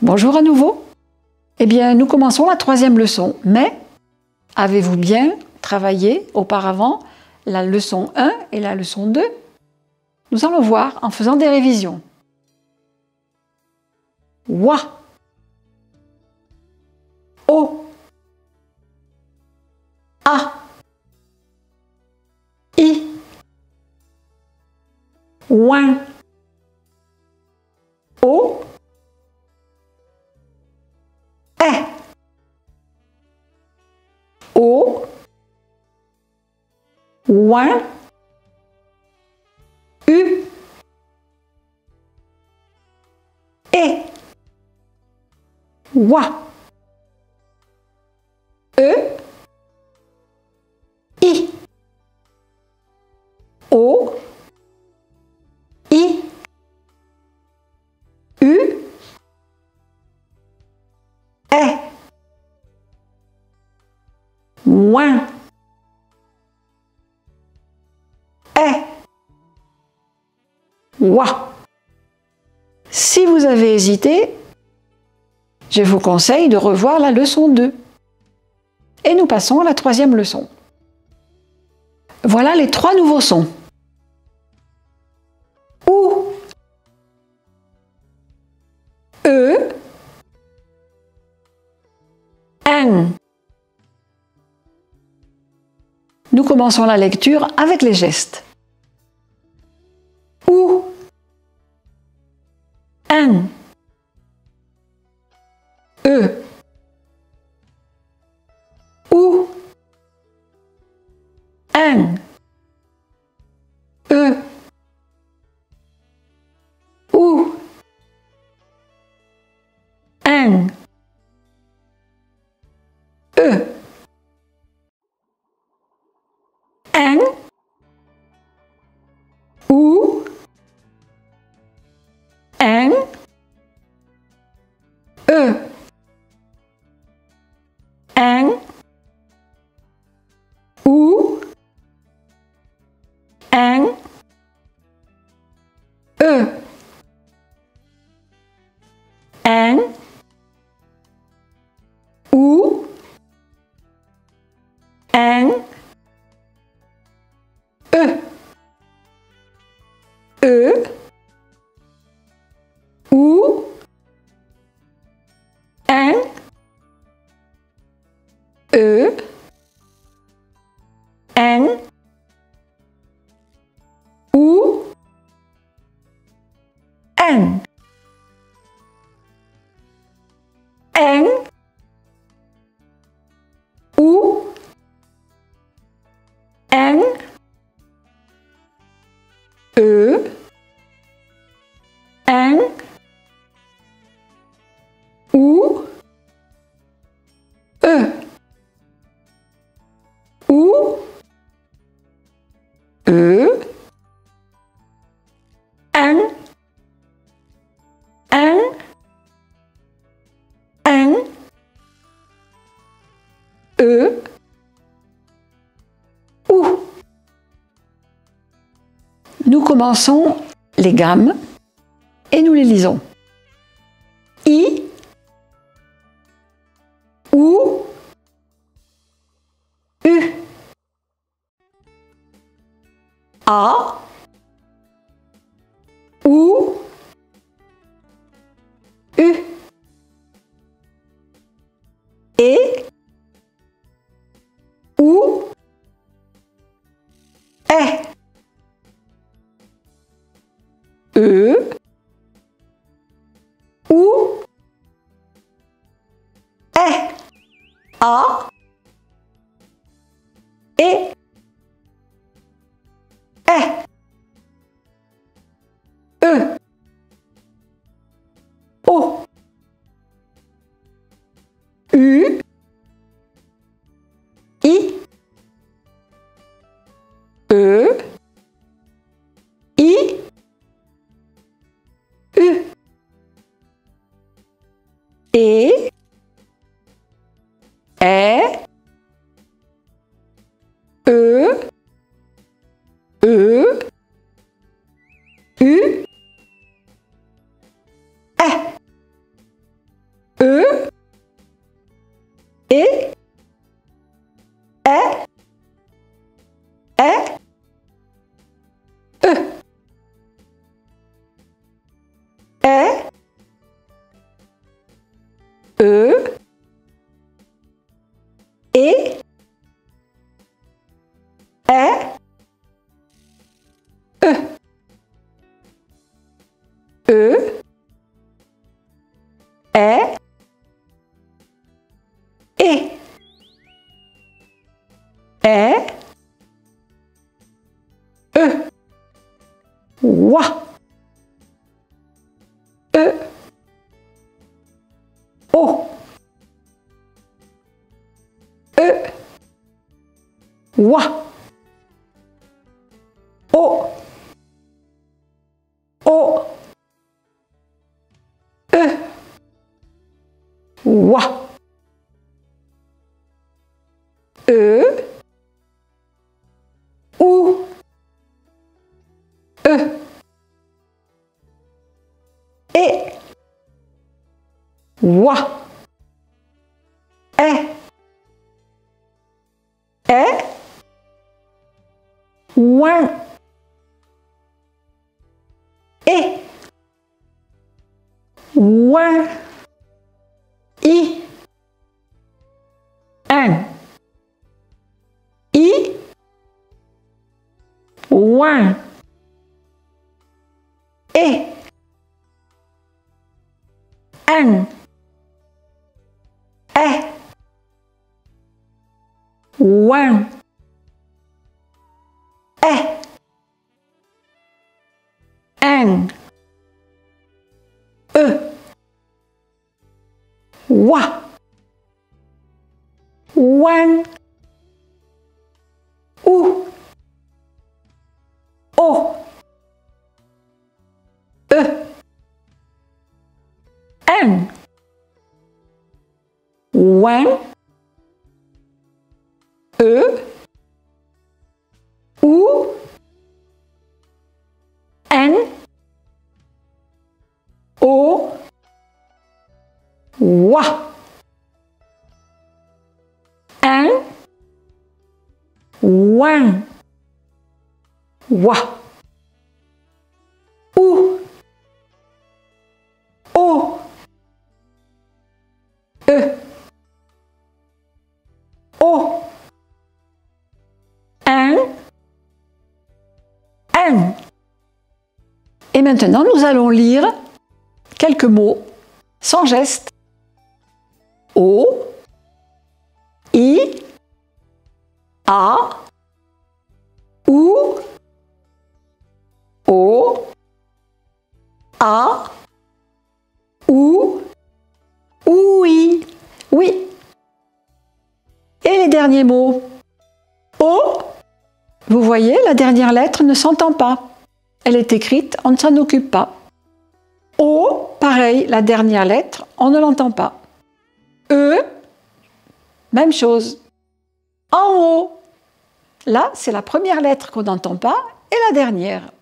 Bonjour à nouveau. Eh bien, nous commençons la troisième leçon, mais avez-vous bien travaillé auparavant la leçon 1 et la leçon 2? Nous allons voir en faisant des révisions. Wa, O, A, I, ouin, O, E, O, ouin, U, E, wa, E, I, O, I, U, E, ouin, E, wa. Si vous avez hésité, je vous conseille de revoir la leçon 2. Et nous passons à la troisième leçon. Voilà les trois nouveaux sons. OU, E, N. Nous commençons la lecture avec les gestes. OU, N, E, OU, N, E, OU, N, E, N, OU, N, E, N, OU, N, E, N, OU, N, E, E, OU, N, E, N, OU, N, N, OU, N, E, N, OU, E, OU, E, N, N, N, E, OU. Nous commençons les gammes et nous les lisons. I, OU, U, A, OU, U, E, OU, E, E, OU, E, A, E, E, E, O, U, I, E, I, U, E, E, E, U, E, E, E, E, E, E, E, E, E, Wa, E, O, E, Wa, O, O, E, Wa, E, U, E, E, Wa, E, Ouin, E, Ouin, I, un, I, Ouin, E, un, E, Ouin, E, un, E, Wa, Ouin, U, O, E, un, Ouin, E, U, N, O, Wa, un, Ouin, Wa, U, O, E, O, un, N. Et maintenant, nous allons lire quelques mots sans geste. O, I, A, U, O, A, U, OUI. Oui. Et les derniers mots. O, vous voyez, la dernière lettre ne s'entend pas. Elle est écrite, on ne s'en occupe pas. O, pareil, la dernière lettre, on ne l'entend pas. E, même chose. En haut, là, c'est la première lettre qu'on n'entend pas et la dernière.